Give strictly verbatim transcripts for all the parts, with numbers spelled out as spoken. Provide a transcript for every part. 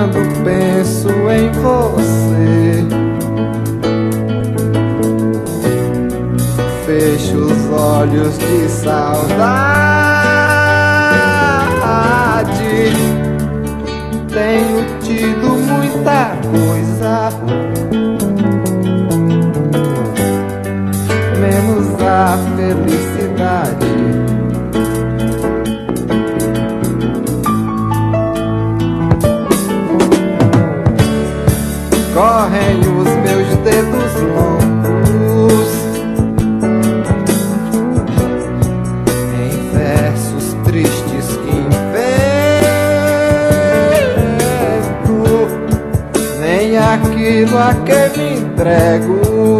quando penso em você. Fecho os olhos de saudade. Tenho tido muita coisa, menos a felicidade. Correm os meus dedos longos em versos tristes que invento, nem aquilo a que me entrego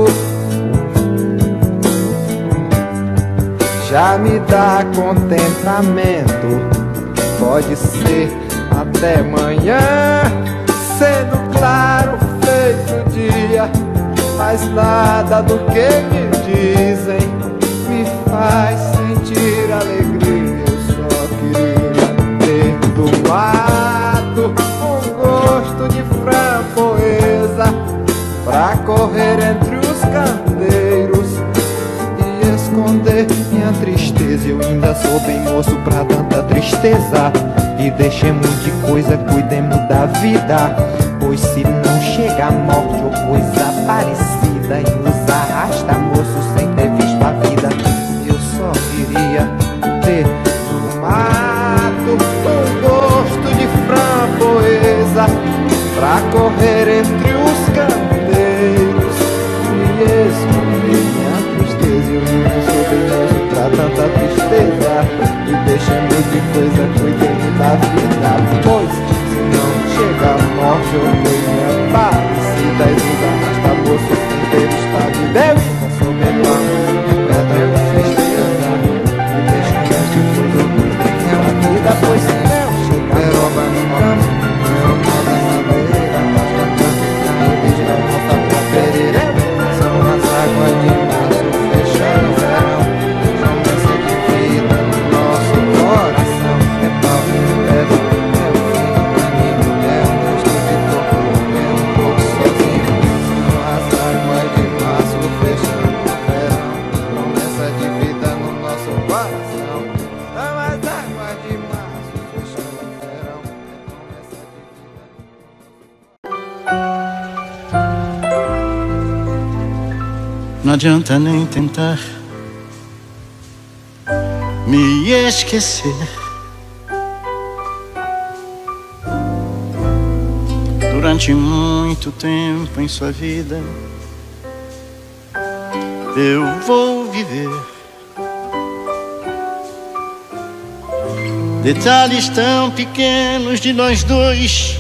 já me dá contentamento. Pode ser até amanhã, sendo claro feito dia, mas nada do que me dizem me faz sentir alegria. Eu só queria ter do mato um gosto de framboesa pra correr entre os candeiros e esconder minha tristeza. Eu ainda sou bem moço pra tanta tristeza. E deixemos de coisa, cuidemos da vida, pois se não chega a morte ou coisa parecida, e nos arrasta moço sem ter visto a vida. Eu só queria ter no mato um gosto de framboesa pra correr entre os candeiros e esconder minha tristeza. Eu não sou bem moço pra tanta tristeza. E deixemos de coisa, cuidemos da vida, pois se não chega a morte ou coisa parecida, e nos arrasta moço sem ter visto a vida. Eu não sou bem moço pra tanta tristeza. E deixemos de coisa, cuidemos da vida, pois se não chega a morte no campo, eu não da madeira, mas na planta e deixa a nossa preferida. São as águas de março fechando o verão, promessa de vida no nosso coração. É pau, é dor, é o fim do caminho, é o gosto de toco, é um pouco sozinho. São as águas de março fechando o verão, promessa de vida no nosso coração. São as águas de março fechando o verão, é promessa de vida. Não adianta nem tentar me esquecer. Durante muito tempo em sua vida eu vou viver detalhes tão pequenos de nós dois.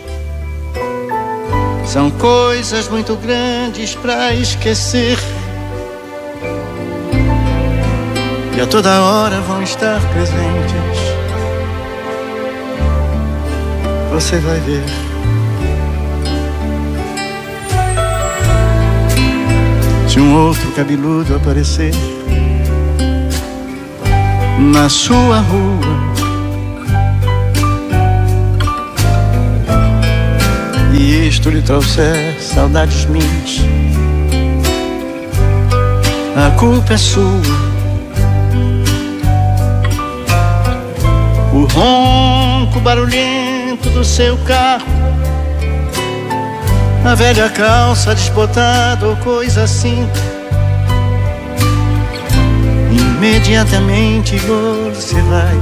São coisas muito grandes pra esquecer, e a toda hora vão estar presentes. Você vai ver. Se um outro cabeludo aparecer na sua rua e isto lhe trouxer saudades minhas, a culpa é sua. O ronco barulhento do seu carro, a velha calça desbotada ou coisa assim, imediatamente você vai,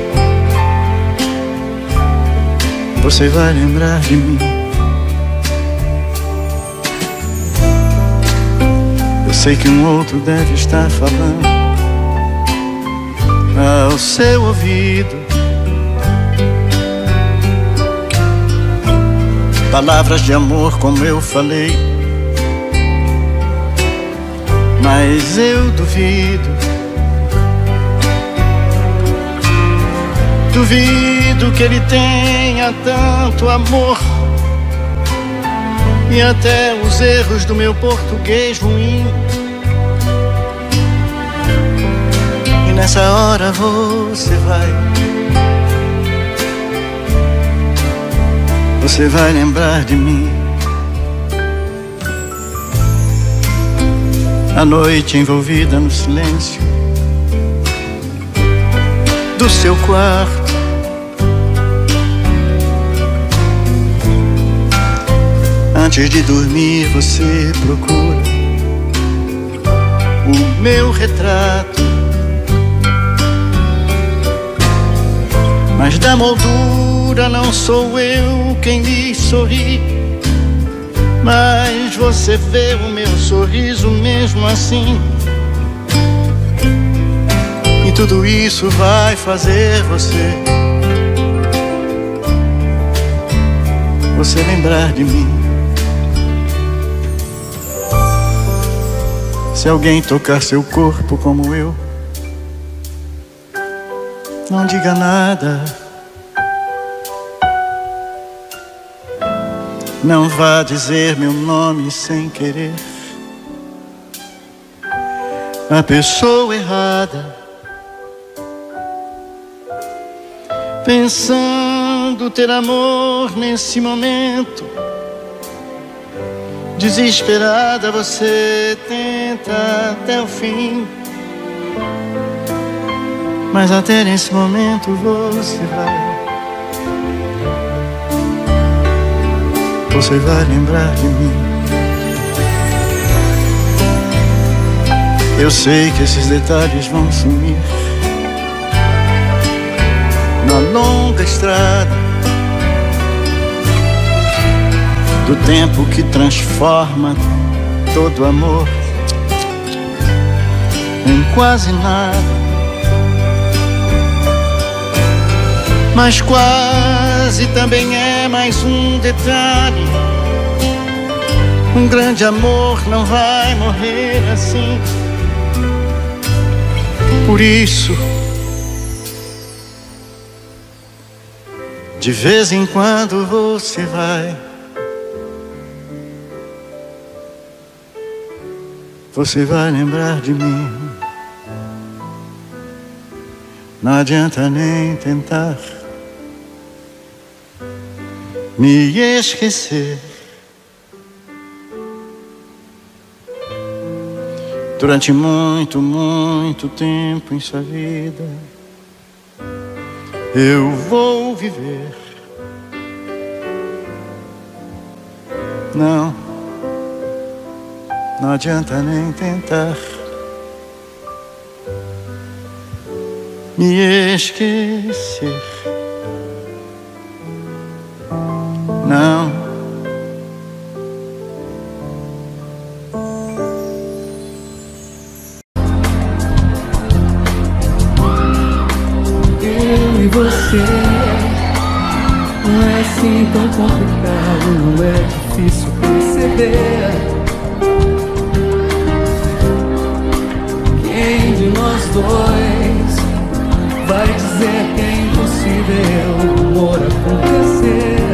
você vai lembrar de mim. Eu sei que um outro deve estar falando ao seu ouvido palavras de amor como eu falei, mas eu duvido, duvido que ele tenha tanto amor. E até os erros do meu português ruim, e nessa hora você vai, você vai lembrar de mim. A noite envolvida no silêncio do seu quarto, antes de dormir você procura o meu retrato, mas da moldura não sou eu quem lhe sorri, mas você vê o meu sorriso mesmo assim. E tudo isso vai fazer você Você lembrar de mim. Se alguém tocar seu corpo como eu, não diga nada. Não vá dizer meu nome sem querer. A pessoa errada, pensando ter amor nesse momento. Desesperada você tenta até o fim, mas até nesse momento você vai Você vai lembrar de mim. Eu sei que esses detalhes vão sumir na longa estrada do tempo que transforma todo amor em quase nada. Mas quase também é mais um detalhe. Um grande amor não vai morrer assim. Por isso, de vez em quando você vai Você vai lembrar de mim. Não adianta nem tentar me esquecer. Durante muito, muito tempo em sua vida eu vou viver. Não, não adianta nem tentar me esquecer. Não. Eu e você não é assim tão complicado, não é difícil perceber. Quem de nós dois vai dizer que é impossível o amor acontecer?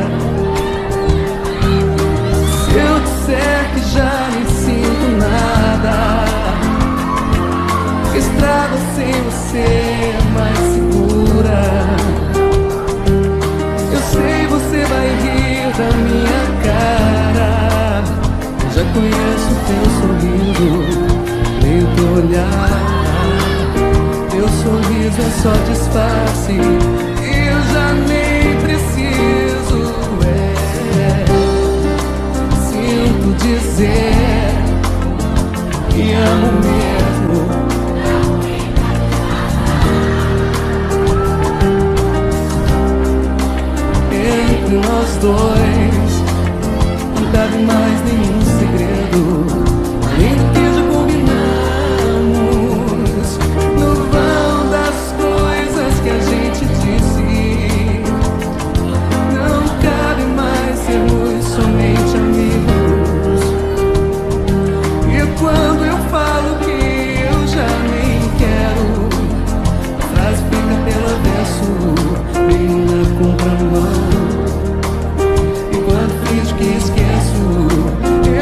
Se eu disser que já nem sinto nada, que a estrada sem você é mais segura, eu sei você vai rir da minha cara. Já conheço teu sorriso, leio teu olhar. Teu sorriso é só disfarce, eu já nem preciso. É, sinto dizer que amo mesmo. Entre nós dois não cabe mais nenhum segredo, além do que já combinamos no vão das coisas que a gente disse. Não cabe mais sermos somente amigos. E quando eu falo que eu já nem quero, a frase fica pelo avesso, bem na contramão. E quando finge que esqueço,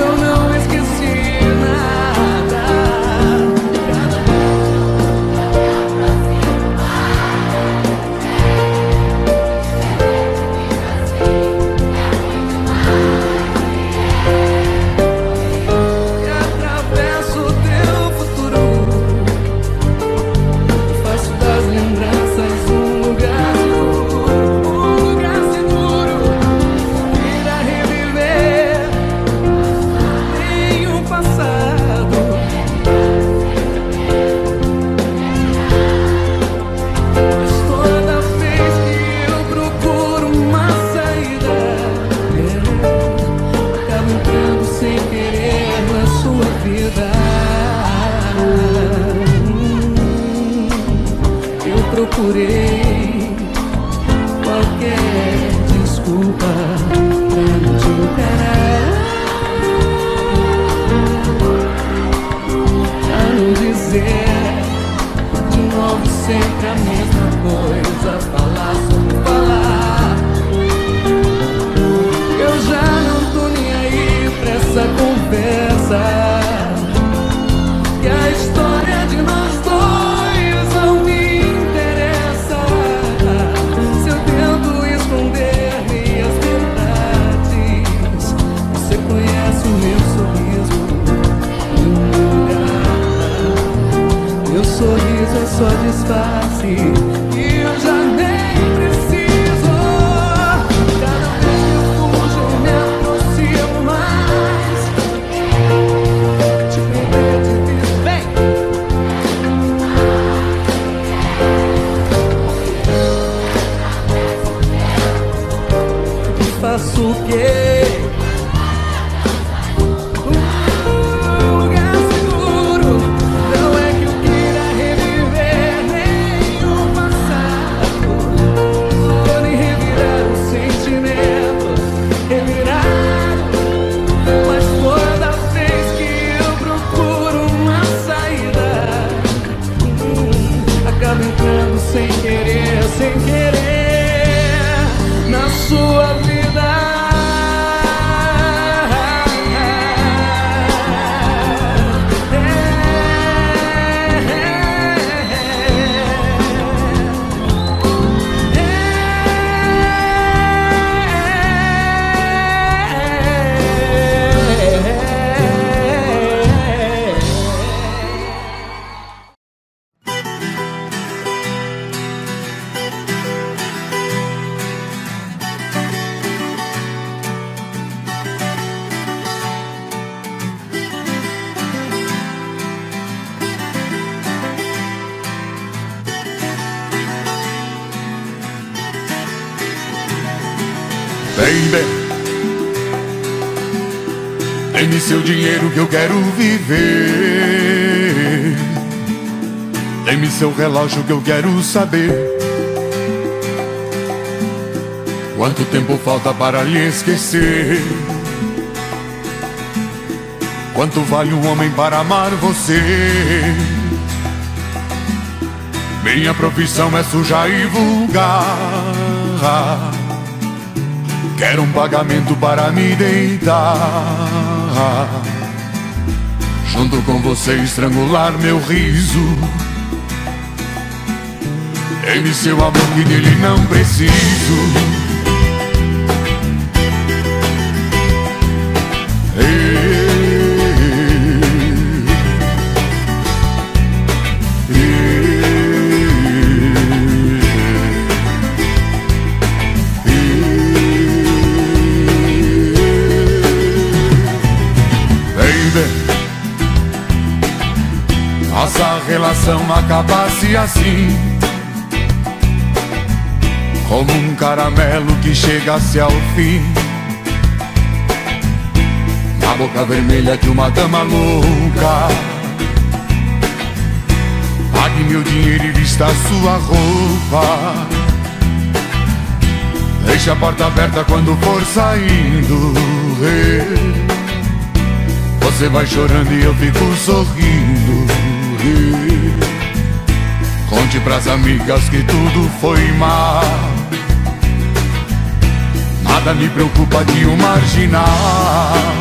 desculpa pra não te encarar, pra não dizer de novo sempre a mesma coisa, falar sobre falar. Eu já não tô nem aí pra essa conversa, que a história de nós dois não me interessa. Se eu tento esconder minhas verdades, você conhece o meu sorriso, meu olhar. Meu sorriso é só disfarce, e eu já nem preciso. Cada vez que eu fujo eu me aproximo mais. Te perder de vista, vem! E faço o quê? Um lugar seguro. Não é que eu queira reviver nem o passado, ou nem revirar o sentimento, revirar. Mas toda vez que eu procuro uma saída, hum, acabo entrando sem querer, sem querer na sua vida. Baby, dê-me seu dinheiro que eu quero viver. Dê-me seu relógio que eu quero saber quanto tempo falta para lhe esquecer. Quanto vale um homem para amar você? Minha profissão é suja e vulgar. Quero um pagamento para me deitar, junto com você estrangular meu riso. Dê-me seu amor que dele não preciso. Nossa relação acabasse assim, como um caramelo que chegasse ao fim, na boca vermelha de uma dama louca. Pague meu dinheiro e vista a sua roupa. Deixe a porta aberta quando for saindo. Você vai chorando e eu fico sorrindo. Conte pras amigas que tudo foi mal. Nada me preocupa de um marginal.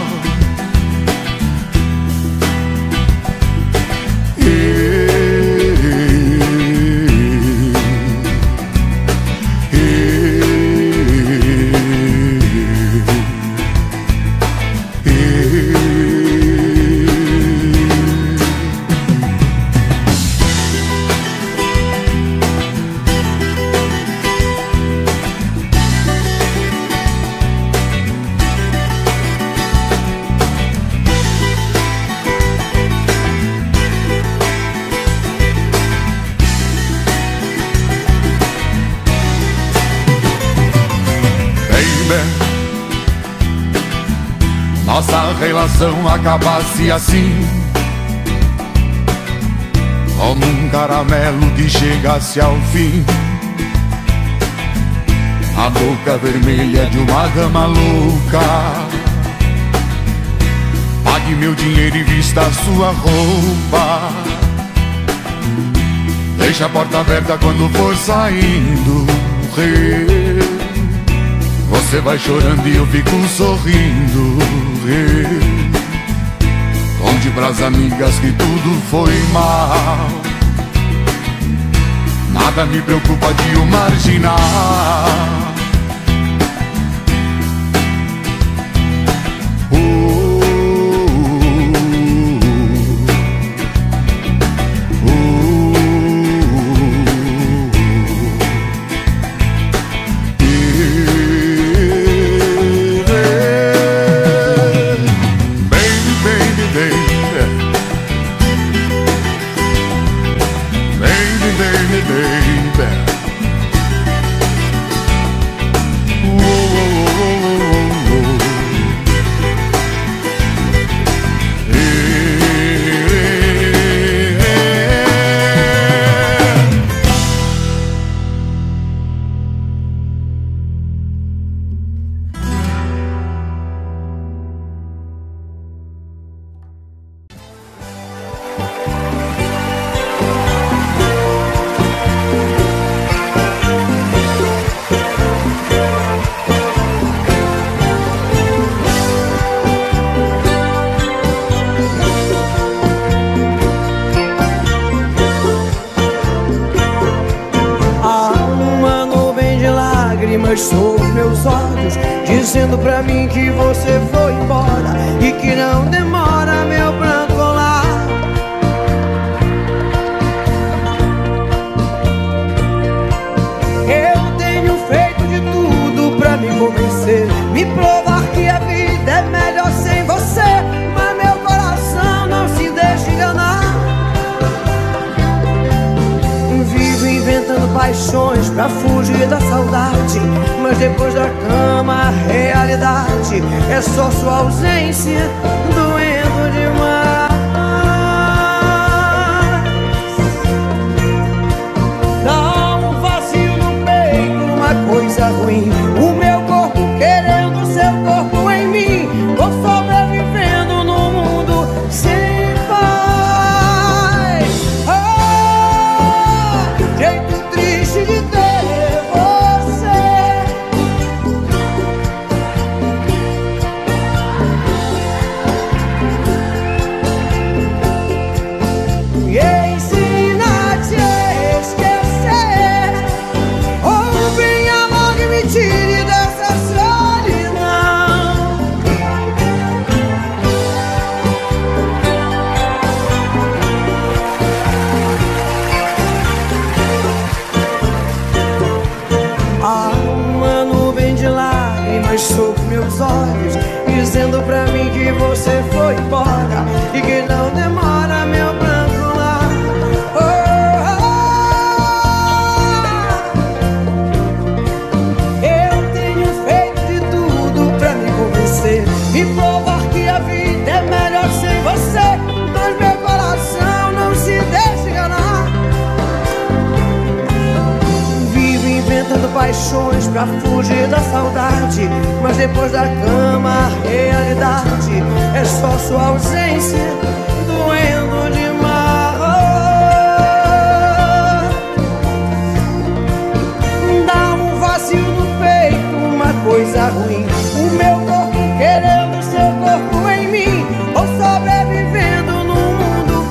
Nossa relação acabasse assim, como um caramelo que chegasse ao fim, a boca vermelha de uma dama louca. Pague meu dinheiro e vista a sua roupa. Deixa a porta aberta quando for saindo. Você vai chorando e eu fico sorrindo. Conte pras amigas que tudo foi mal. Nada me preocupa de o marginar. Sobre meus olhos, dizendo pra mim que você foi embora e que não demora meu pranto rolar. Eu tenho feito de tudo pra me convencer, me provar que a vida é melhor sem você, mas meu coração não se deixa enganar. Vivo inventando paixões pra fugir da saudade, mas depois da cama a realidade é só sua ausência, doendo demais. Dá um vazio no peito, uma coisa ruim, o meu corpo querendo seu corpo em mim. Vou sobrevivendo no mundo sem paz. Ah, jeito triste de ter você. Me ensina a te esquecer, ou venha logo e me tire dessa solidão. Há uma nuvem de lágrimas sobre meus olhos, dizendo pra mim que você foi embora e que não demora meu pranto lá. Oh, oh. Eu tenho feito de tudo pra me convencer e provar que a vida é melhor sem você, mas meu coração não se deixa enganar. Vivo inventando paixões pra fugir da saudade, mas depois da cama a realidade é só sua ausência, doendo demais. Dá um vazio no peito, uma coisa ruim, o meu corpo querendo seu corpo em mim, ou sobrevivendo no mundo.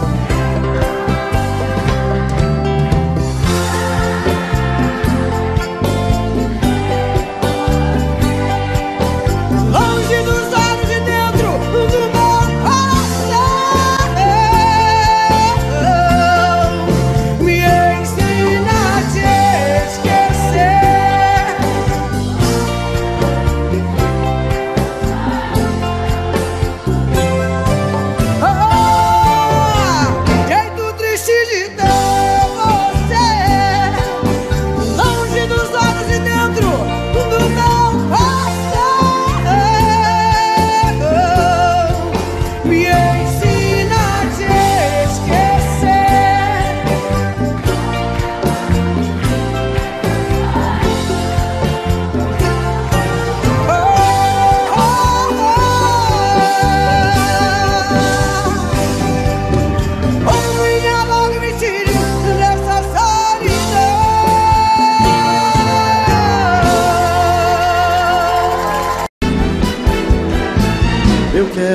Longe dos olhos de dentro do meu coração. Me ensina a te esquecer.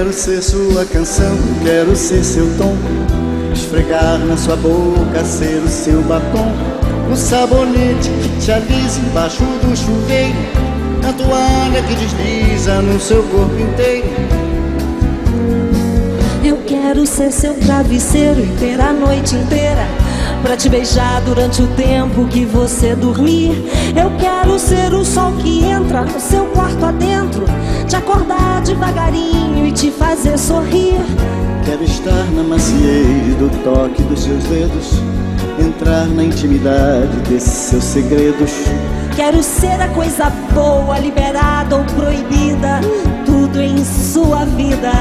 quero ser sua canção, quero ser seu tom, esfregar na sua boca, ser o seu batom, o sabonete que te alisa embaixo do chuveiro, a toalha que desliza no seu corpo inteiro. Eu quero ser seu travesseiro e ter a noite inteira pra te beijar durante o tempo que você dormir. Eu quero ser o sol que entra no seu quarto adentro, te acordar devagarinho e te fazer sorrir. Quero estar na maciez do toque dos seus dedos, entrar na intimidade desses seus segredos. Quero ser a coisa boa, liberada ou proibida, tudo em sua vida.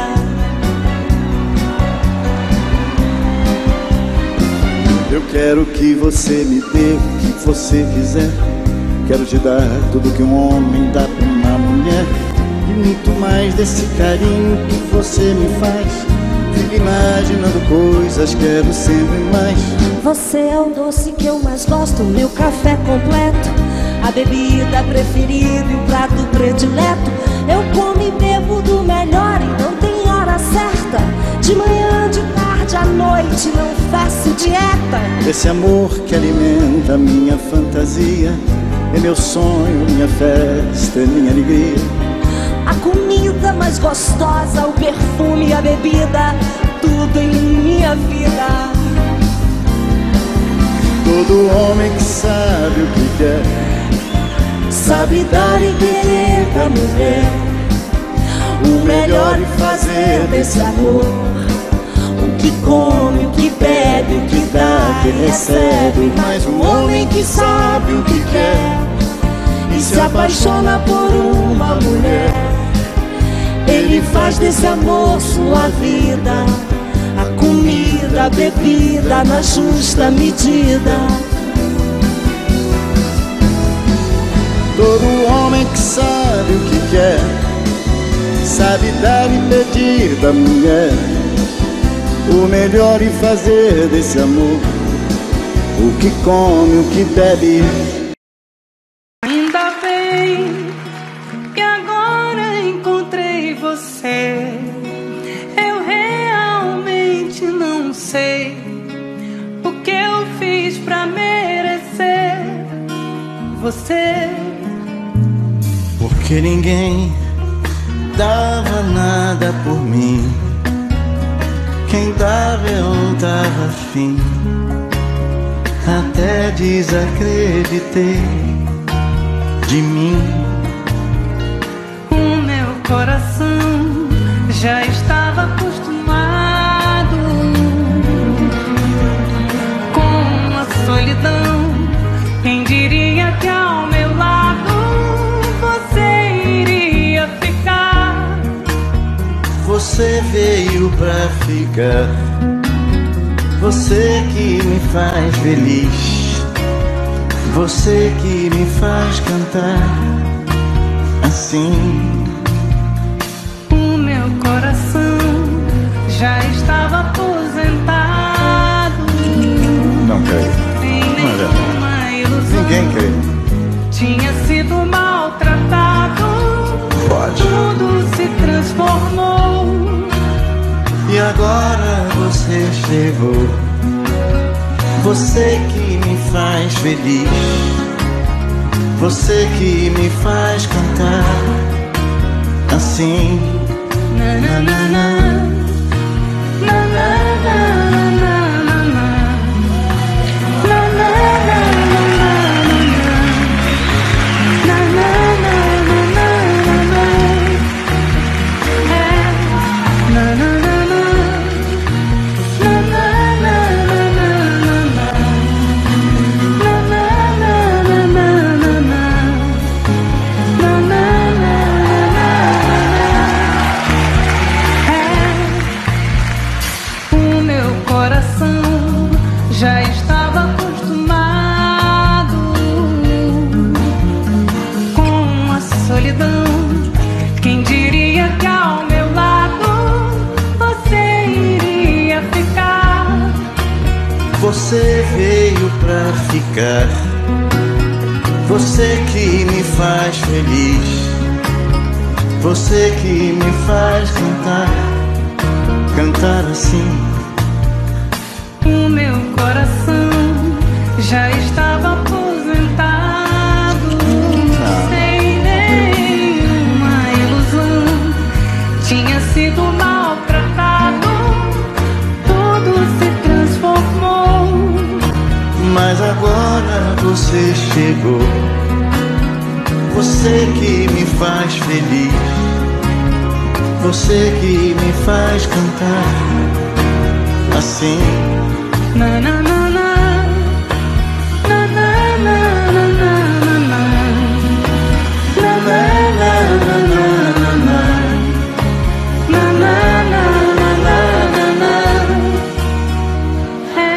Eu quero que você me dê o que você quiser. Quero te dar tudo que um homem dá pra uma mulher, e muito mais desse carinho que você me faz. Fico imaginando coisas, quero sempre mais. Você é o doce que eu mais gosto, meu café completo, a bebida preferida e o prato predileto. Eu como e bebo do melhor e não tem hora certa, de manhã, de tarde, à noite, não faço dieta. Esse amor que alimenta minha fantasia é meu sonho, minha festa, é minha alegria. A comida mais gostosa, o perfume e a bebida, tudo em minha vida. Todo homem que sabe o que quer, sabe dar e querer pra mulher o melhor e fazer desse amor o que come, o que bebe, o que dá, que recebe. Mas um homem que sabe o que quer e se apaixona por uma mulher, ele faz desse amor sua vida, a comida, a bebida na justa medida. Todo homem que sabe o que quer, sabe dar e pedir da mulher o melhor e fazer desse amor o que come, o que bebe. Ainda bem que agora encontrei você. Eu realmente não sei o que eu fiz pra merecer você. Porque ninguém dava nada por mim, quem dava eu não tava afim, até desacreditei de mim. O meu coração já estava acostumado com a solidão. Quem diria que ao meu lado você iria ficar? Você veio pra ficar, você que me faz feliz, você que me faz cantar assim. O meu coração já estava aposentado. Não creio. Sem Não é verdade. nenhuma ilusão. Ninguém crê. Tinha sido maltratado. Pode. Tudo se transformou. E agora você chegou, você que me faz feliz, você que me faz cantar assim. Na, na, na, na. Na, na, na, na, na, na. Na, na, na, na, na, na. Na, na, na, na, na, na. É. Na, na, na. Já estava acostumado com a solidão. Quem diria que ao meu lado você iria ficar? Você veio pra ficar, você que me faz feliz, você que me faz cantar cantar assim. O meu coração já estava aposentado, sem nenhuma ilusão. Tinha sido maltratado, tudo se transformou. Mas agora você chegou, você que me faz feliz, você que me faz cantar assim. Na na na na, na na na na na na, na na na na na na, na na na na na. É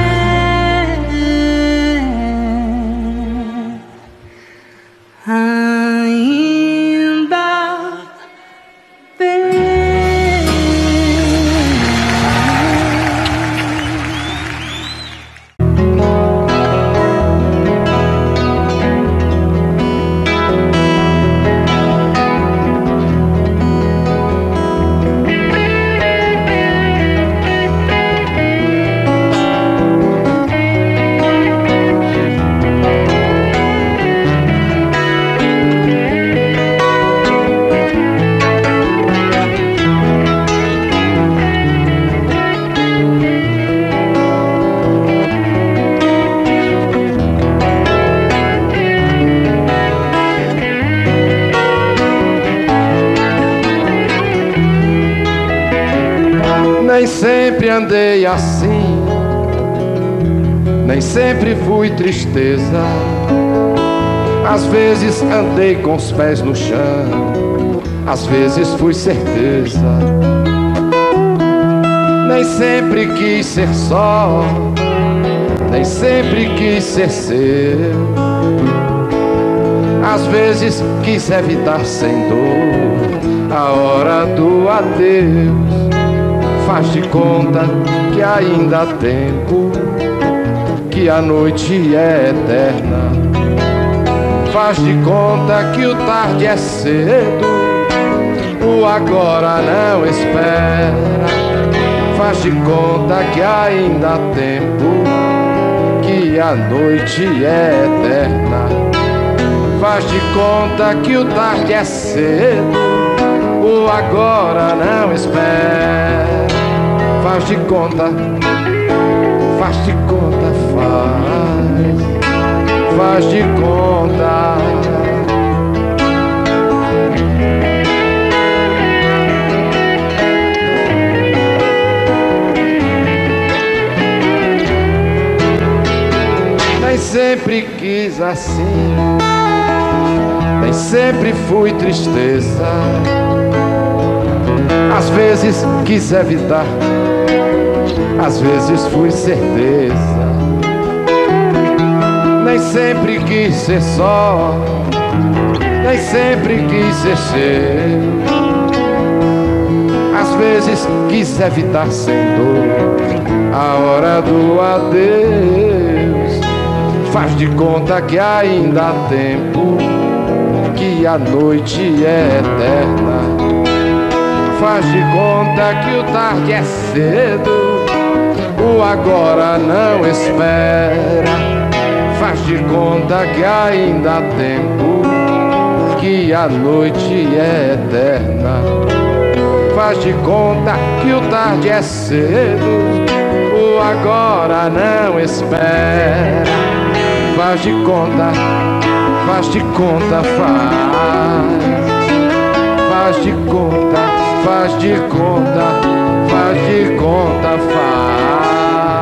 ainda bem. Nem sempre andei assim, nem sempre fui tristeza. Às vezes andei com os pés no chão, às vezes fui certeza. Nem sempre quis ser só, nem sempre quis ser seu. Às vezes quis evitar sem dor a hora do adeus. Faz de conta que ainda há tempo, que a noite é eterna. Faz de conta que o tarde é cedo, o agora não espera. Faz de conta que ainda há tempo, que a noite é eterna. Faz de conta que o tarde é cedo, o agora não espera. Faz de conta, faz de conta, faz, faz de conta. Nem sempre quis assim, nem sempre fui tristeza. Às vezes quis evitar, às vezes fui certeza. Nem sempre quis ser só, nem sempre quis ser seu. Às vezes quis evitar sem dor a hora do adeus. Faz de conta que ainda há tempo, que a noite é eterna. Faz de conta que o tarde é cedo, o agora não espera. Faz de conta que ainda há tempo, que a noite é eterna. Faz de conta que o tarde é cedo, o agora não espera. Faz de conta, faz de conta, faz. Faz de conta, faz de conta, faz de conta, faz.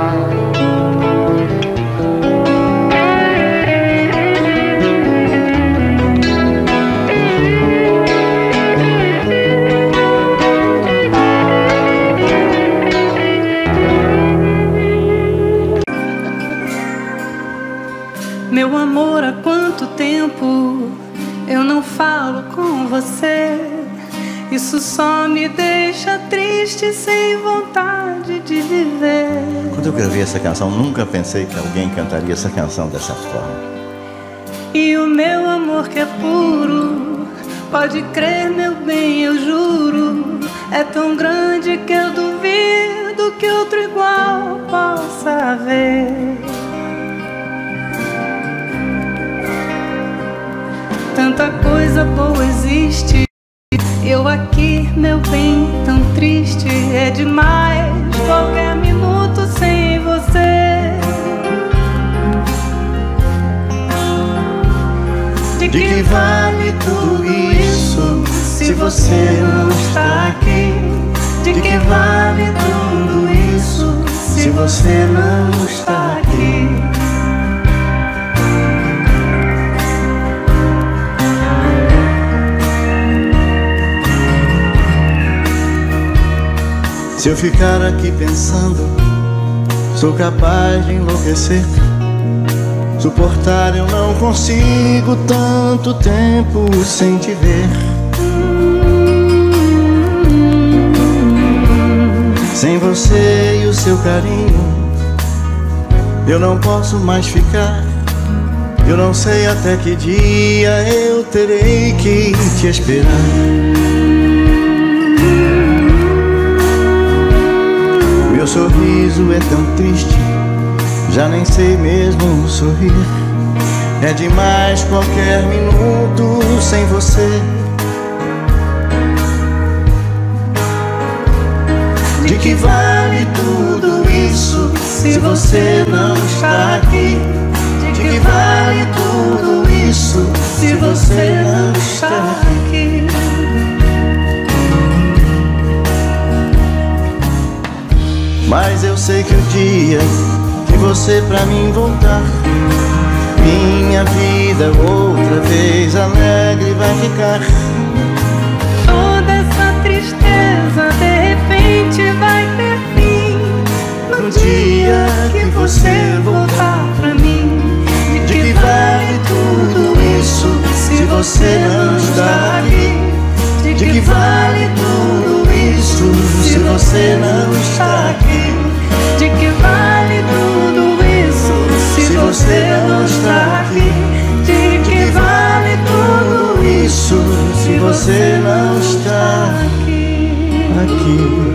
Meu amor, há quanto tempo eu não falo com você? Isso só me deixa triste, sem vontade de viver. Quando eu gravei essa canção, nunca pensei que alguém cantaria essa canção dessa forma. E o meu amor que é puro, pode crer, meu bem, eu juro, é tão grande que eu duvido que outro igual possa haver. Tanta coisa boa existe, eu aqui, meu bem, tão triste. É demais qualquer minuto sem você. De que, De que vale tudo isso se você não está aqui? De que vale tudo isso se você não está aqui? Se eu ficar aqui pensando, sou capaz de enlouquecer. Suportar eu não consigo tanto tempo sem te ver. Sem você e o seu carinho, eu não posso mais ficar. Eu não sei até que dia eu terei que te esperar. Meu sorriso é tão triste, já nem sei mesmo sorrir. É demais qualquer minuto sem você. De que vale tudo isso se você não está aqui? De que vale tudo isso se você não está aqui? Mas eu sei que o dia que você pra mim voltar, minha vida outra vez alegre vai ficar. Toda essa tristeza de repente vai ter fim no dia que você voltar pra mim. De que vale tudo isso se você não está aqui? De que vale tudo isso se você não está aqui? De que vale tudo isso se você não está aqui? De que vale tudo isso se você não está aqui? aqui?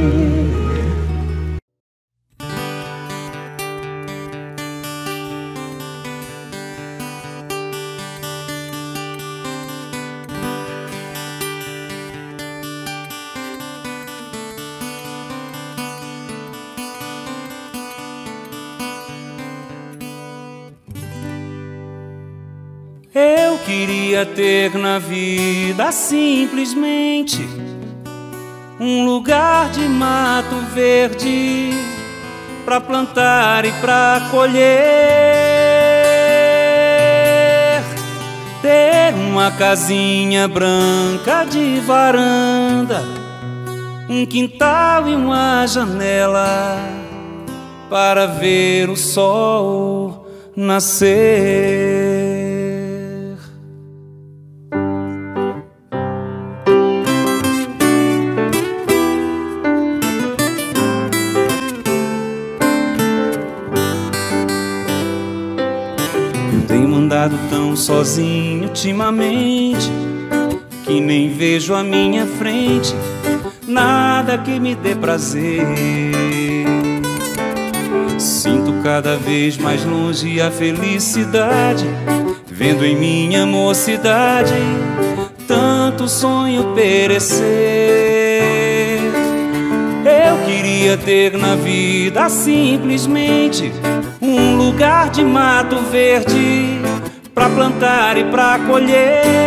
Eu queria ter na vida simplesmente um lugar de mato verde pra plantar e pra colher, ter uma casinha branca de varanda, um quintal e uma janela para ver o sol nascer. Andado tão sozinho ultimamente que nem vejo à minha frente nada que me dê prazer. Sinto cada vez mais longe a felicidade, vendo em minha mocidade tanto sonho perecer. Eu queria ter na vida simplesmente um lugar de mato verde pra plantar e pra colher,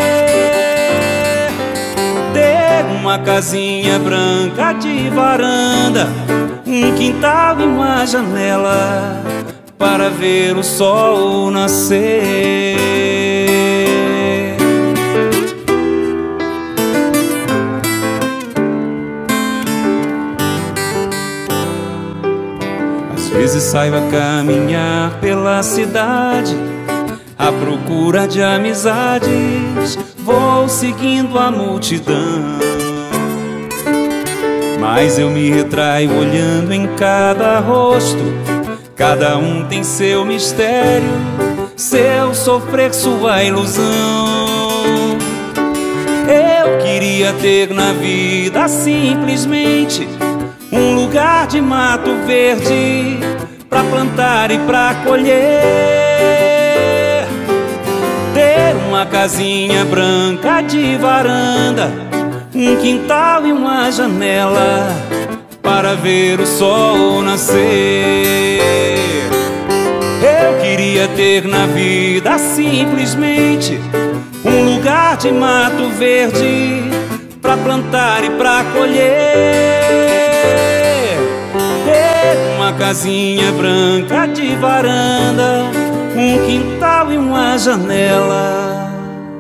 ter uma casinha branca de varanda, um quintal e uma janela para ver o sol nascer. Às vezes saio a caminhar pela cidade à procura de amizades, vou seguindo a multidão, mas eu me retraio olhando em cada rosto. Cada um tem seu mistério, seu sofrer, sua ilusão. Eu queria ter na vida simplesmente um lugar de mato verde pra plantar e pra colher, ter uma casinha branca de varanda, um quintal e uma janela para ver o sol nascer. Eu queria ter na vida simplesmente um lugar de mato verde pra plantar e pra colher, ter uma casinha branca de varanda, um quintal e uma janela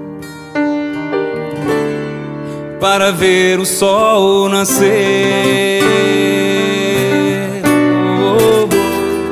para ver o sol nascer. Oh, oh.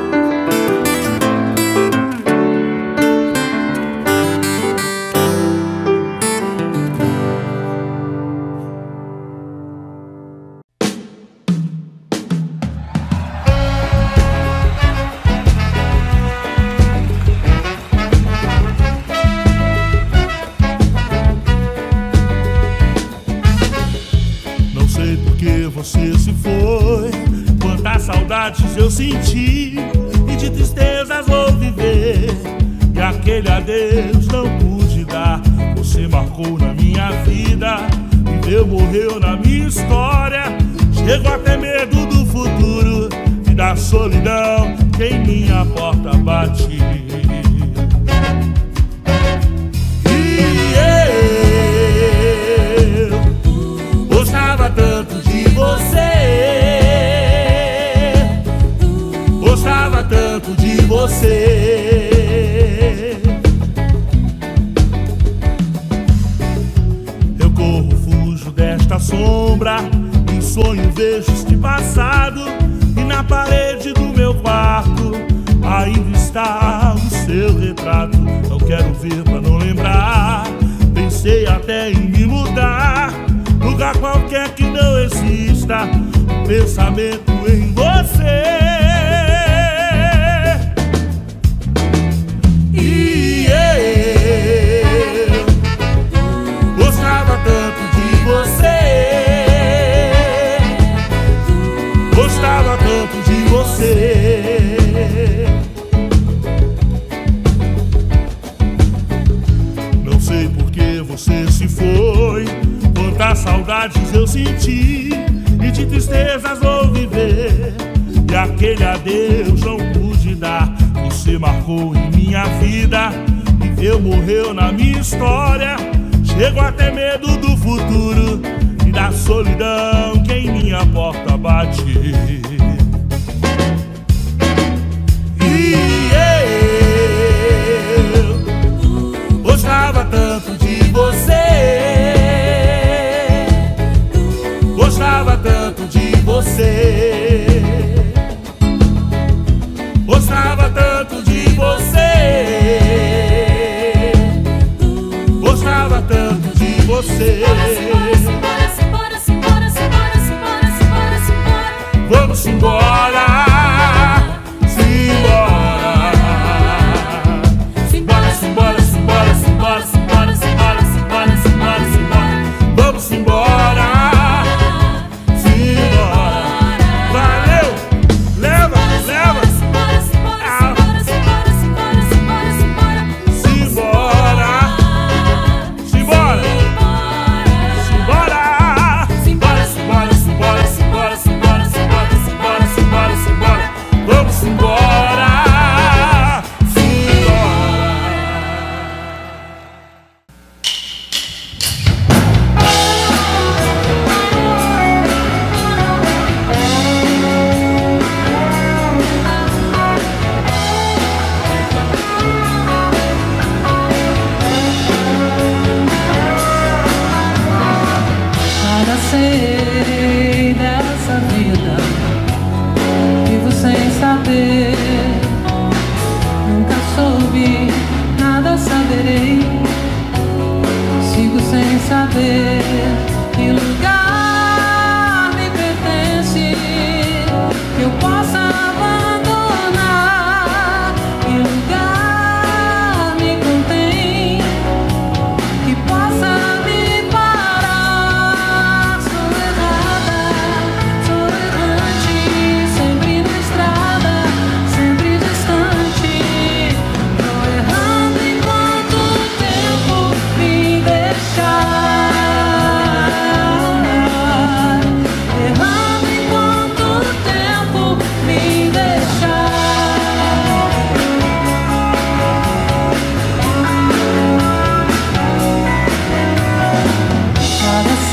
Você se foi, quantas saudades eu senti e de tristezas vou viver, e aquele adeus não pude dar. Você marcou na minha vida, viveu, morreu na minha história. Chego a ter medo do futuro e da solidão que em minha porta bate. Gostava tanto de você, gostava tanto de você. Eu corro, fujo desta sombra, em sonho vejo este passado, e na parede do meu quarto ainda está o seu retrato. Não quero ver pra não lembrar, pensei até em me mudar, lugar qualquer que não exista um pensamento em você. E eu gostava tanto de você, gostava tanto de você. Não sei por que você se foi, quantas saudades eu senti e de tristezas vou viver, e aquele adeus não pude dar. Você marcou em minha vida, viveu, morreu na minha história. Chego a ter medo do futuro e da solidão que em minha porta bate. E eu gostava tanto de você, gostava tanto de você, gostava tanto de você, gostava tanto de você.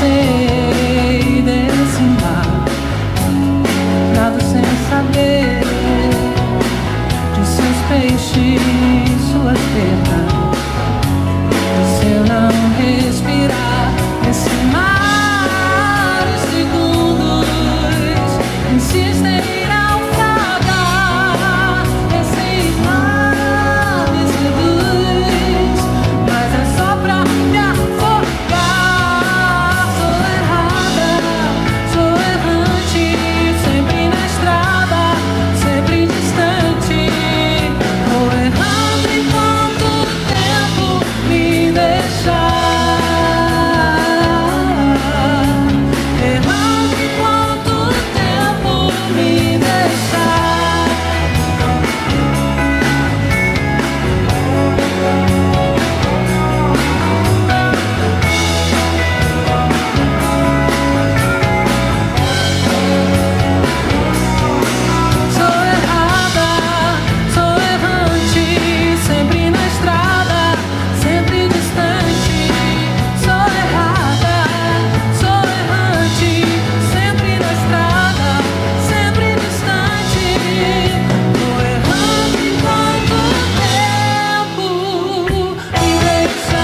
sei desse mar, nado sem saber de seus peixes, suas pernas. Se eu não respirar esse mar, os segundos insistem em naufragar. Esses mares reduz, mas é só pra me afogar. Sou errada, sou errante, sempre na estrada, sempre distante. Vou errando enquanto o tempo me deixar. Errando enquanto o tempo me deixar. Sou errada, sou errante, sempre na estrada, sempre distante. Sou errada, sou errante, sempre na estrada, sempre distante. Vou errando enquanto o tempo me deixa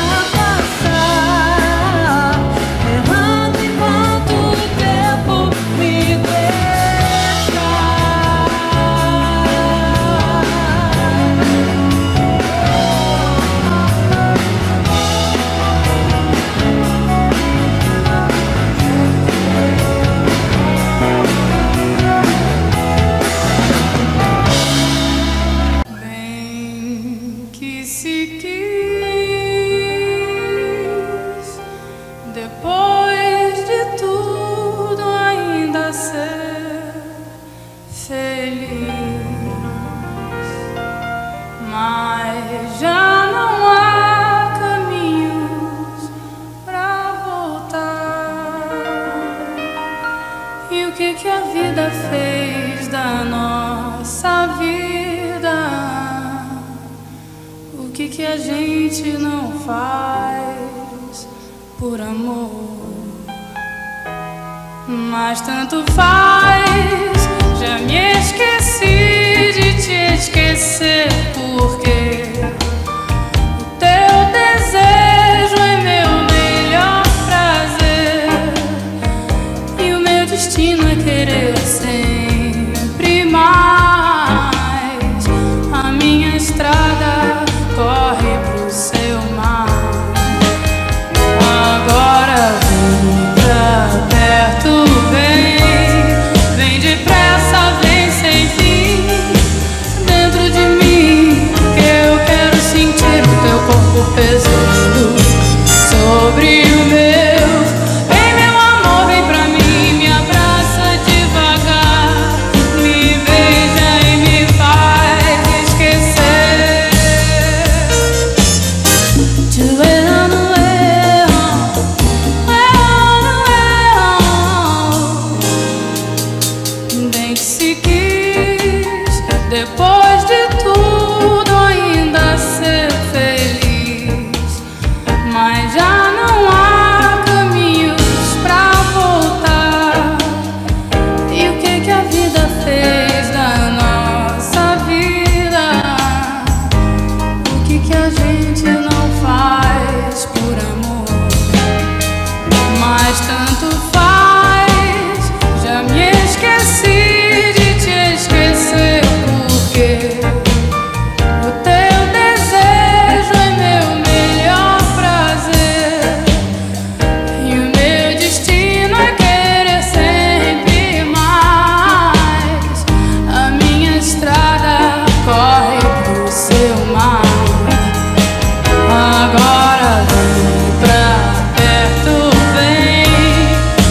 passar. Errando enquanto o tempo me deixa. Bem que se quis, depois de tudo ainda ser feliz, mas já não há caminhos pra voltar. E o que que a vida fez da nossa vida? O que que a gente não faz por amor? Mas tanto faz, já me esqueci de te esquecer, porque o teu desejo é meu melhor prazer, e o meu destino é querer sempre mais. A minha estrada corre pro seu mar. Agora vem pra perto, vem, vem depressa, vem sem fim, dentro de mim, que eu quero sentir o teu corpo pesando sobre o meu. Vem meu amor, vem pra mim, me abraça devagar, me beija e me faz esquecer. To errar, bem que se quis, depois de tudo ainda ser feliz, mas já não há caminhos pra voltar. E o que que a vida fez da nossa vida? O que que a gente não faz por amor? Mas tanto faz, já me esqueci de te esquecer, porque o teu desejo é meu melhor prazer, e o meu destino é querer sempre mais. A minha estrada corre pro seu mar. Agora vem pra perto, vem,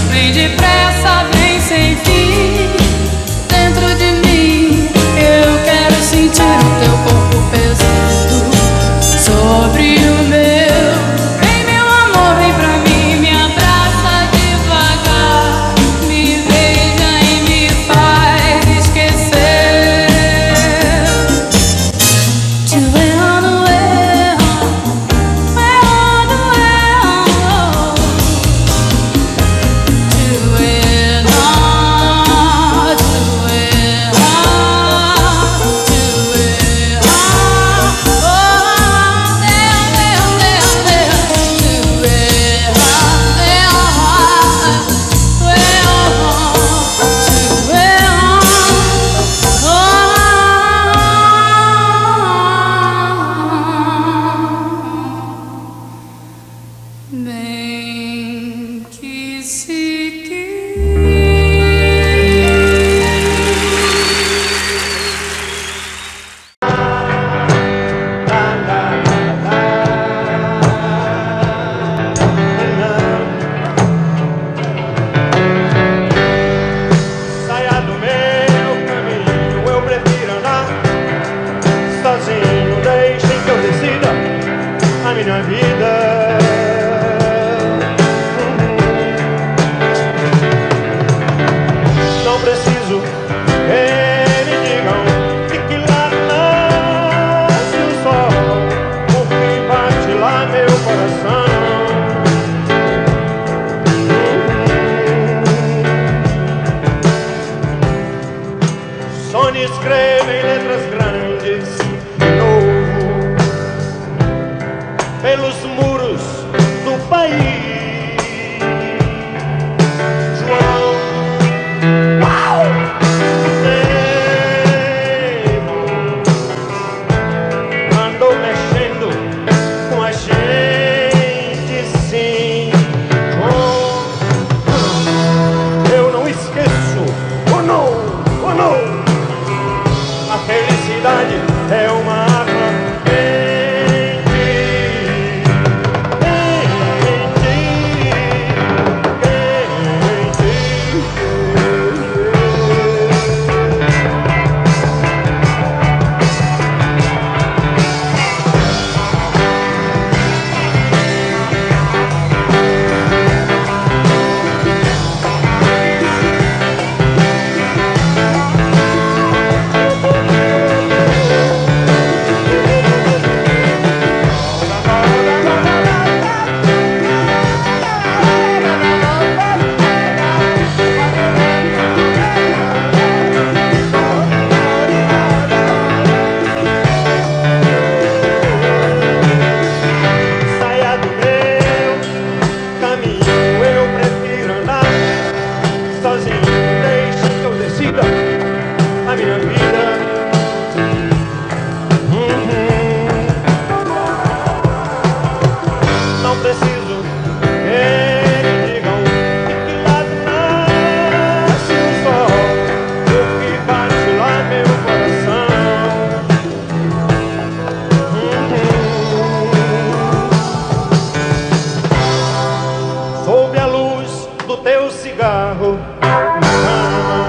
teu cigarro na cama.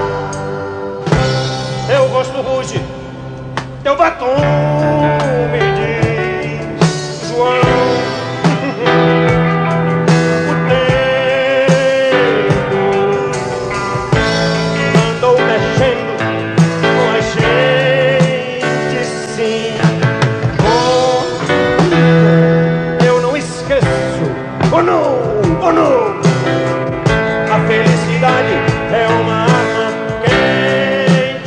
Teu rosto ruge, teu batom me diz, João. O tempo andou mexendo com a gente, sim. Oh, eu não esqueço. Oh não, oh não. A felicidade é uma arma quente,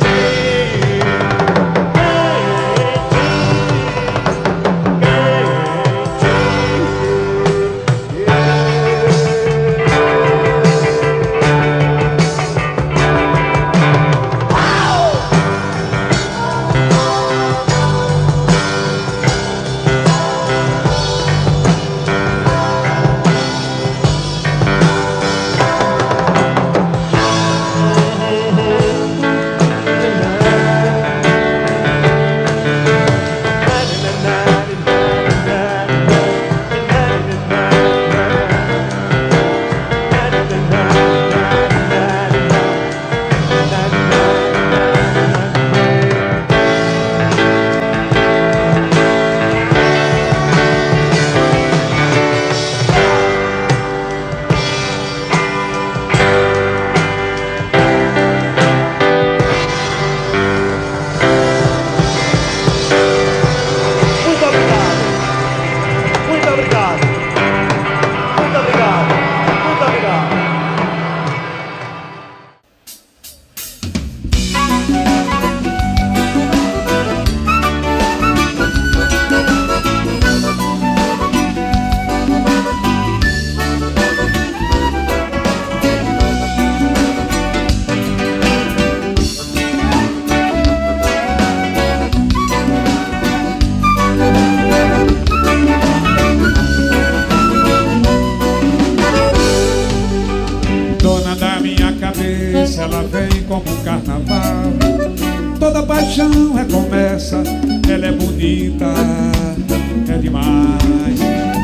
ela vem como um carnaval. Toda paixão recomeça, ela é bonita, é demais.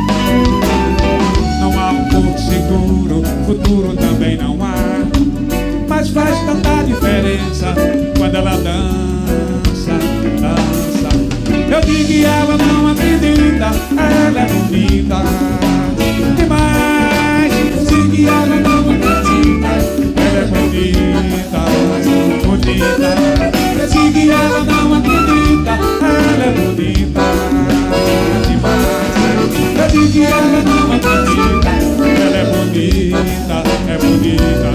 Não há um porto seguro, futuro também não há, mas faz tanta diferença quando ela dança, dança. Eu digo que ela não acredita, ela é bonita demais. Eu digo que ela não acredita, ela é bonita, bonita. Eu digo que ela não acredita, ela é bonita demais. Eu digo que ela não acredita, ela é bonita, é bonita.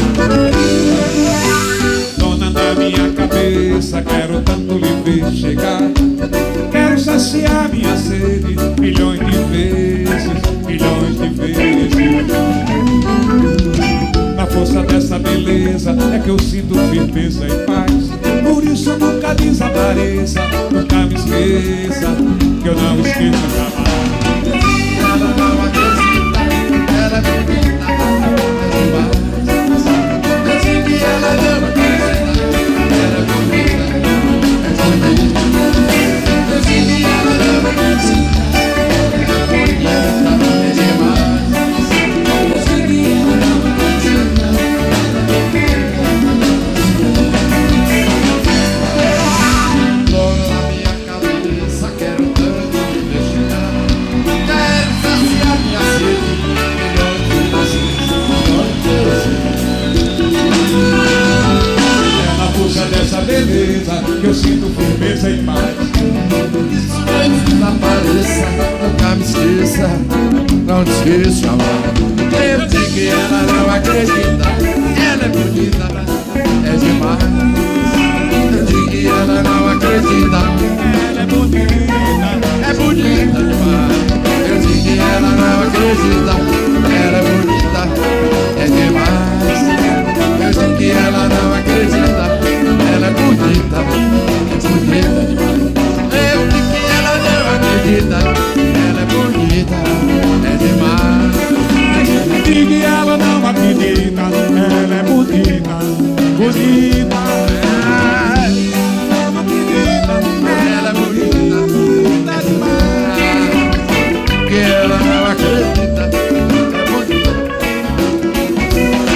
Dona da minha cabeça, quero tanto lhe ver chegar. Quero saciar minha sede milhões de vezes, milhões de vezes. Na força dessa beleza é que eu sinto firmeza e paz. Por isso nunca desapareça, nunca me esqueça, que eu não esqueço jamais. Ela não acredita, ela é bonita, é demais. Eu sei que ela não acredita, ela é bonita, é bonita. Eu sei que ela não acredita, ela é bonita, é demais. Eu sei que ela não acredita, dona da minha cabeça, quero tanto me deixar. Quero saciar minha sede, melhor que você, melhor que você. É na força dessa beleza que eu sinto firmeza e paz. Isso não desapareça, nunca me esqueça, não te esqueça, amor. Eu sei que ela não acredita, ela é bonita, é demais. Eu digo que ela não acredita, ela é bonita, é bonita demais. Eu digo que ela não acredita, ela é bonita, é demais. Eu digo que ela não acredita, ela é bonita, é bonita demais. Eu digo que ela não acredita, ela é bonita, é demais. Eu digo que ela não acredita, ela é bonita, bonita. Ela é bonita, bonita demais. Que ela não acredita, é bonita.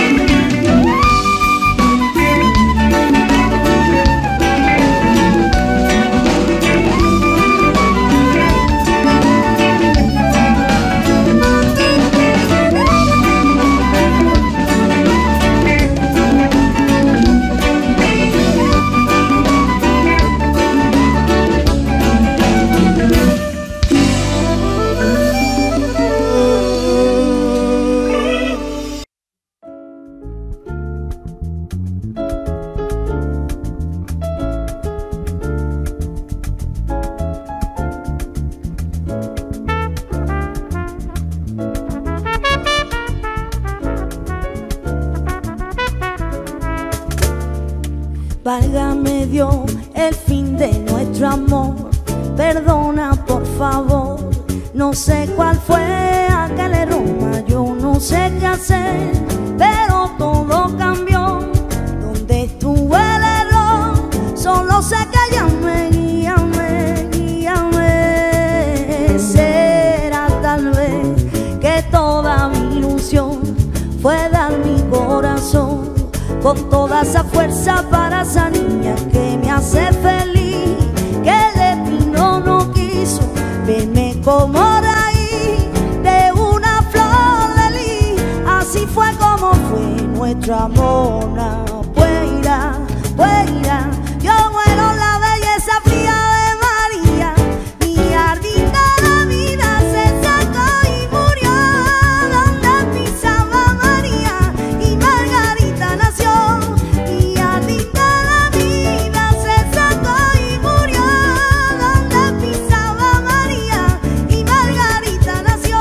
válgame Dios, el fin de nuestro amor. Perdona por favor, no sé cuál fue aquel error, yo no sé qué hacer, pero todo cambió. ¿Dónde estuvo el error? Solo sé que llame, guíame, guíame. Será tal vez que toda mi ilusión fue dar mi corazón con toda esa fuerza para esa niña que me hace feliz, que el destino no quiso verme como raíz de una flor de lis. Así fue como fue nuestro amor. Pueira, pueira, yo muero la belleza fría de María. Mi jardín de la vida se secó y murió donde pisaba María y Margarita nació. Mi jardín de la vida se secó y murió donde pisaba María y Margarita nació.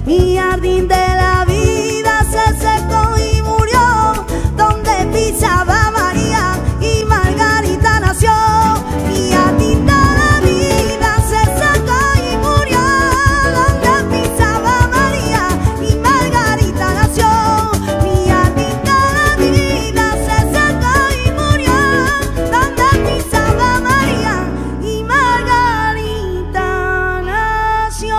mi jardín de la vida se secó y murió. Donde pisaba María y Margarita nació. Mi jardín de la vida se secó y murió. Donde pisaba María y Margarita nació. Mi jardín de la vida se secó y murió. Donde pisaba María y Margarita nació.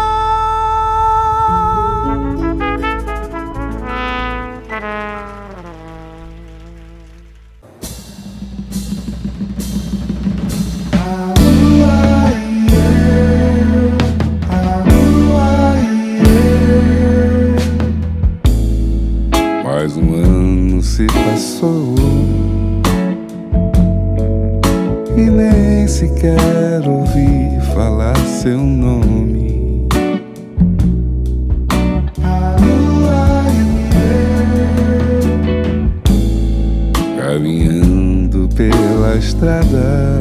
Mais um ano se passou e nem sequer ouvi falar seu nome. Caminhando pela estrada,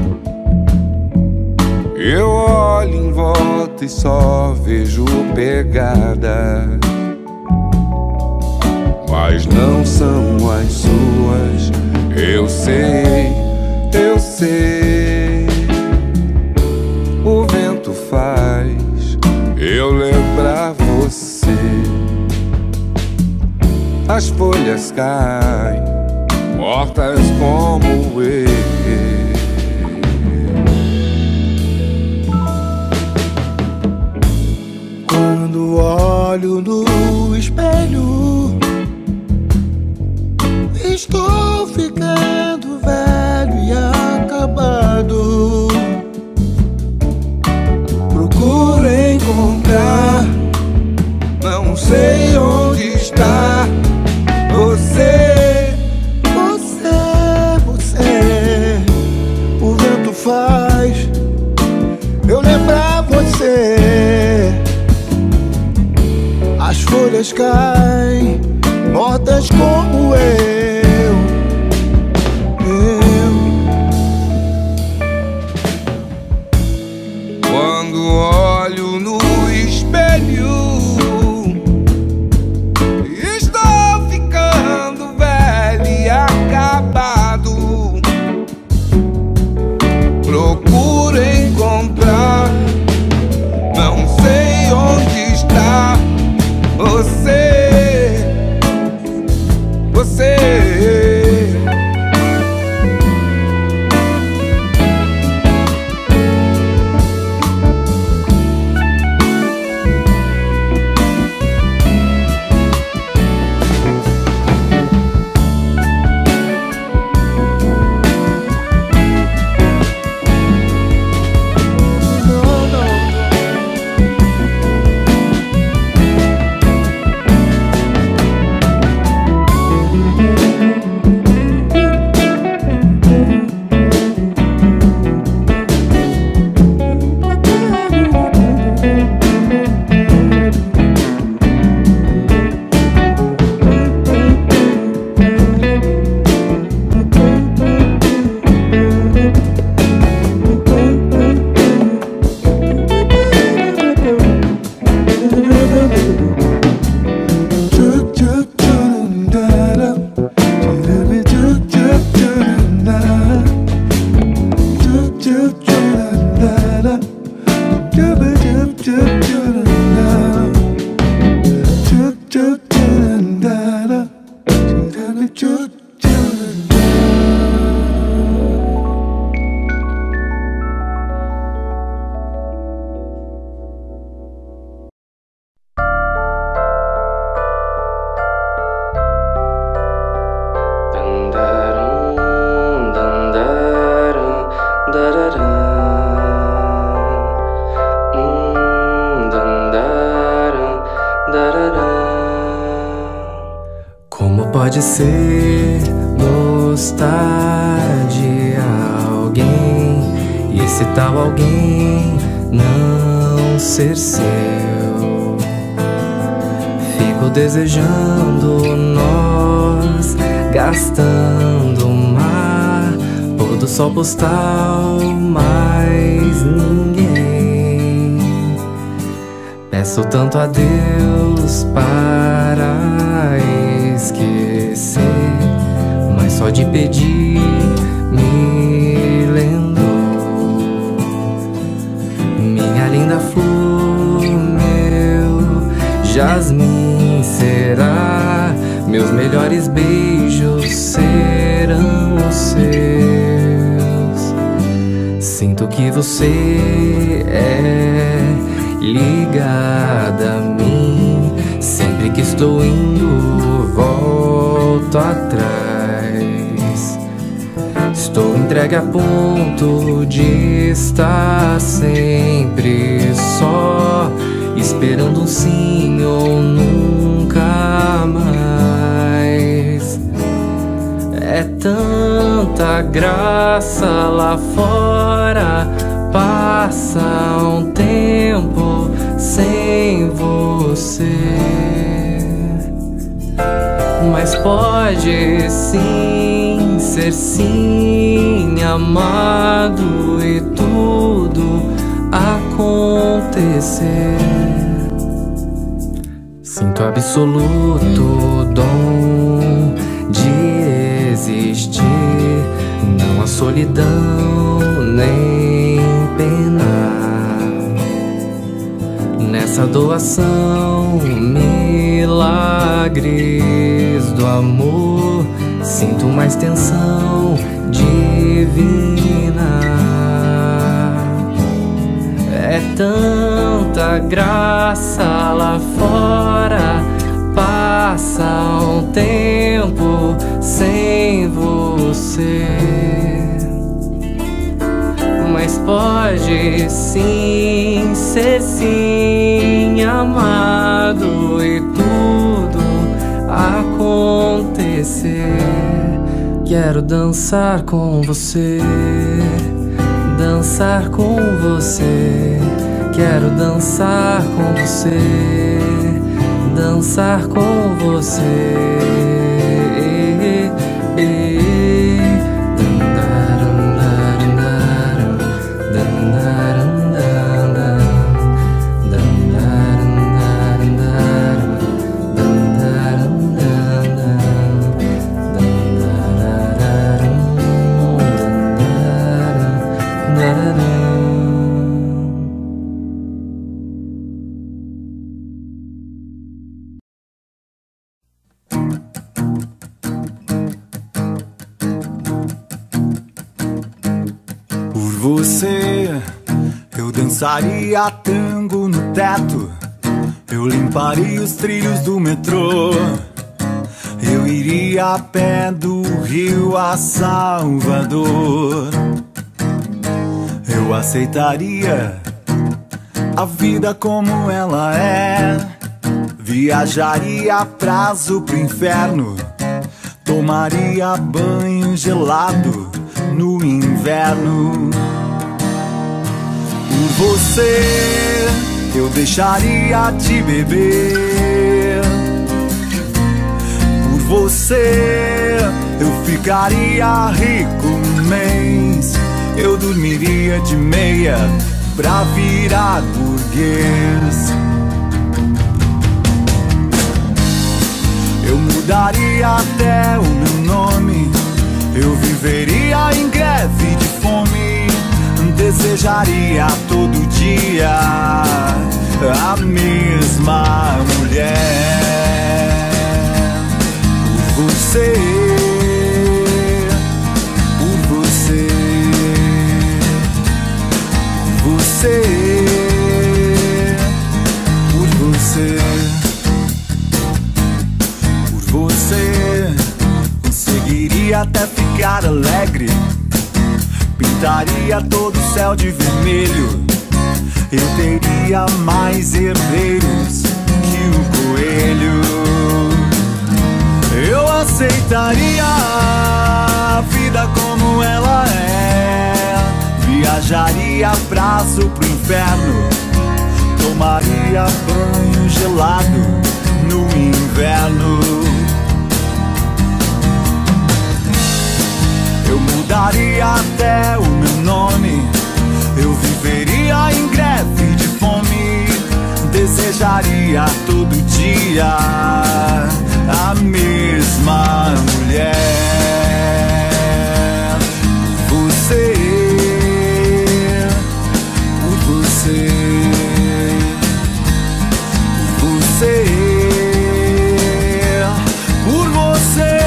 eu olho em volta e só vejo pegadas. Mas não são as suas, eu sei, eu sei. O vento faz eu lembrar você. As folhas caem, mortas como eu. Quando olho no espelho, estou ficando velho e acabado. Procuro encontrar, não sei onde está você. Você, você, o vento faz eu lembrar você. As folhas caem, mortas como eu, eu. Quando olho no espelho, estou ficando velho e acabado. Procuro encontrar, não sei onde está você, você. Como pode ser gostar de alguém e esse tal alguém não ser seu? Fico desejando nós, gastando o mar, pôr do sol postal, mais ninguém. Peço tanto a Deus para esquecer, mas só de pedir me lembrou. Minha linda flor, meu jasmim será, meus melhores beijos serão os seus. Sinto que você é ligada a mim, sempre que estou indo, volto atrás. Estou entregue a ponto de estar sempre só, esperando um sim ou nunca mais. É tanta graça lá fora, passa um tempo sem você, mas pode sim ser sim amado e tudo acontecer. Sinto absoluto dom de existir, não há solidão nem pena nessa doação, milagres do amor. Sinto uma extensão divina. É tanta graça lá fora, passa um tempo sem você, mas pode sim ser sim amado e tudo acontecer. Quero dançar com você, dançar com você. Quero dançar com você, dançar com você. Você, eu dançaria tango no teto, eu limparia os trilhos do metrô, eu iria a pé do Rio a Salvador. Eu aceitaria a vida como ela é, viajaria a prazo pro inferno, tomaria banho gelado no inverno. Por você eu deixaria de beber, por você eu ficaria rico um mês, eu dormiria de meia pra virar burguês. Eu mudaria até o meu nome, eu viveria em greve de fome, desejaria todo dia a mesma mulher. Por você, por você, por você, por você, por você, conseguiria até ficar alegre, pintaria todo o céu de vermelho, eu teria mais herdeiros que o coelho. Eu aceitaria a vida como ela é, viajaria a prazo pro inferno, tomaria banho gelado no inverno. Eu mudaria até o meu nome, eu viveria em greve de fome, desejaria mudaria todo dia. A mesma mulher, você, por você, você, por você.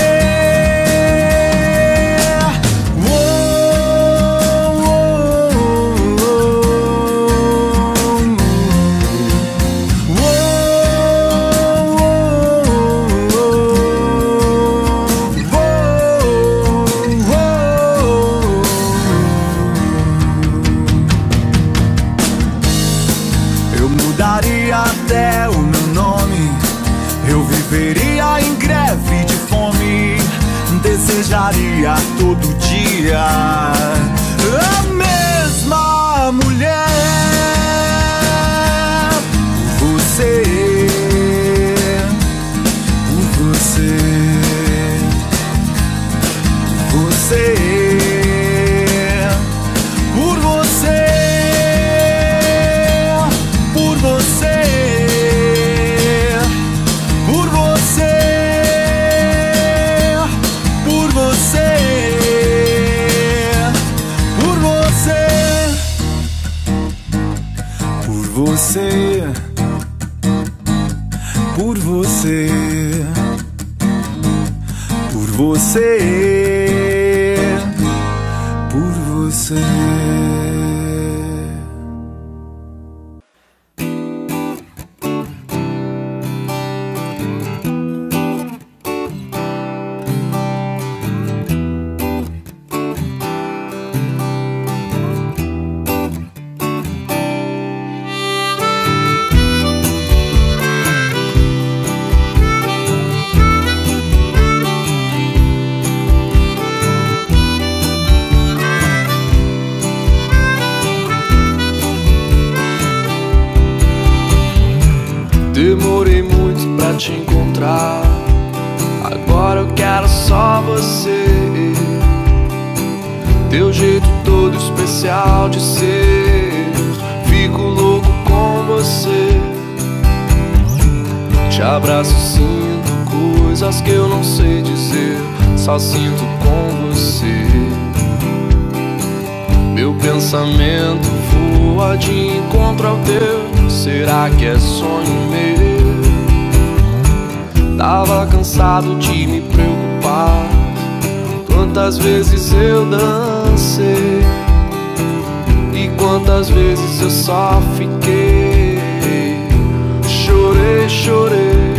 Até o meu nome, eu viveria em greve de fome, desejaria todo dia a mesma mulher. Você, você, você, por você. Você, por você, por você, por você. Demorei muito pra te encontrar, agora eu quero só você. Teu jeito todo especial de ser, fico louco com você. Te abraço, sinto coisas que eu não sei dizer, só sinto com você. Meu pensamento voa de encontro ao teu. Será que é sonho meu? Tava cansado de me preocupar. Quantas vezes eu dancei e quantas vezes eu só fiquei. Chorei, chorei.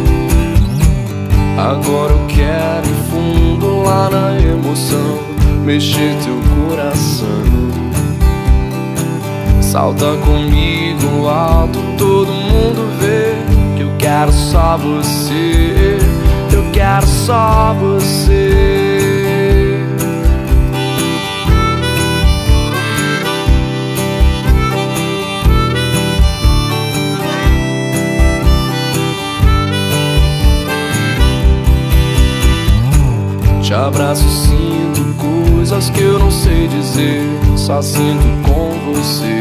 Agora eu quero ir fundo lá na emoção, mexer teu coração. Salta comigo alto, todo mundo vê que eu quero só você, eu quero só você. Te abraço, sinto coisas que eu não sei dizer, só sinto com você.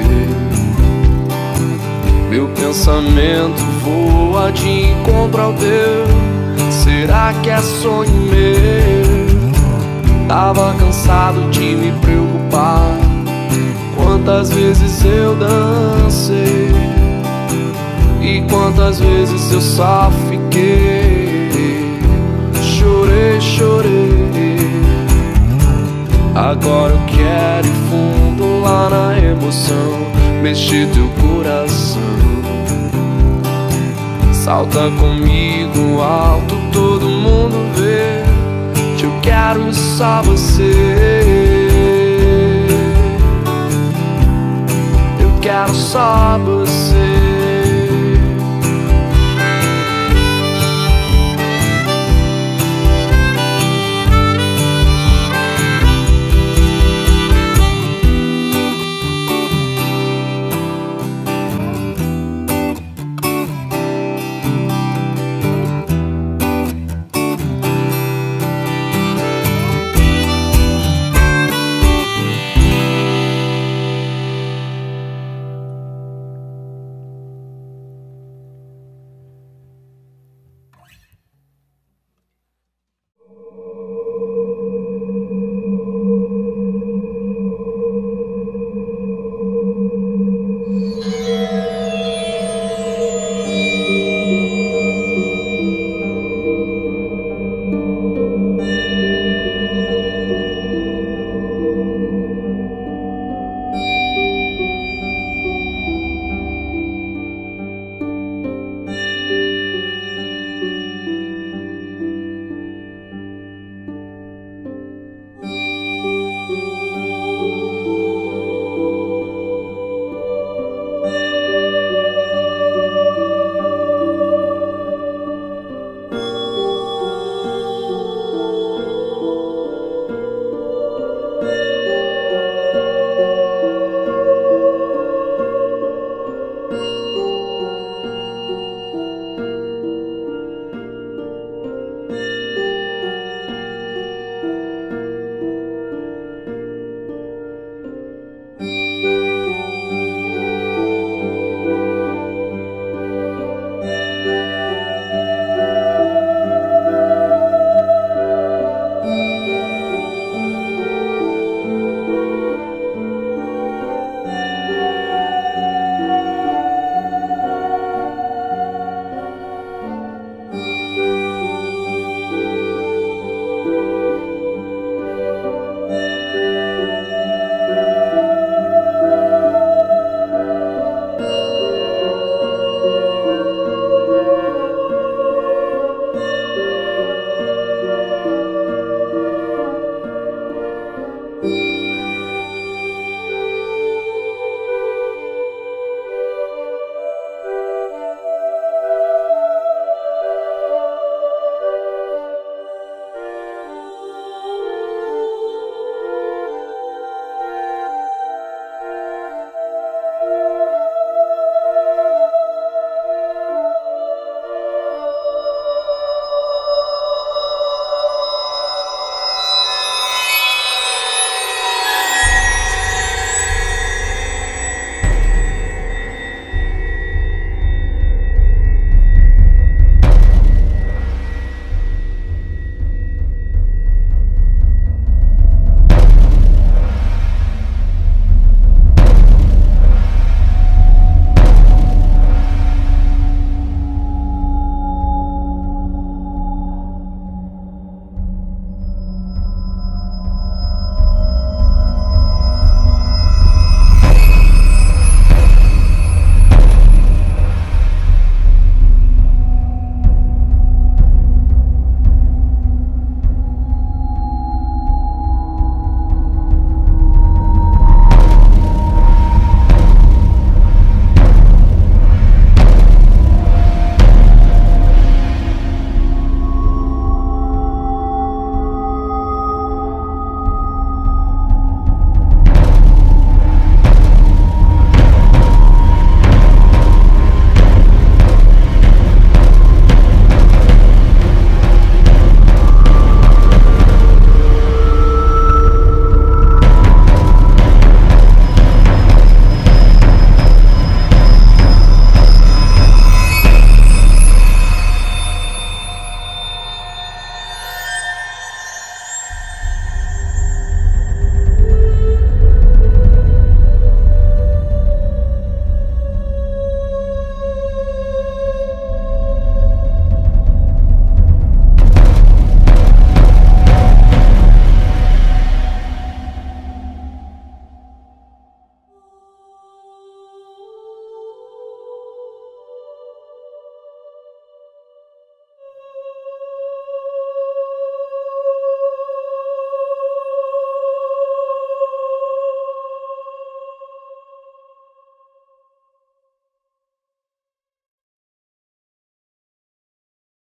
Meu pensamento voa de encontro ao teu. Será que é sonho meu? Tava cansado de me preocupar. Quantas vezes eu dancei e quantas vezes eu só fiquei. Chorei, chorei. Agora eu quero ir fundo lá na emoção, mexer teu coração. Salta comigo alto, todo mundo vê que eu quero só você. Eu quero só você.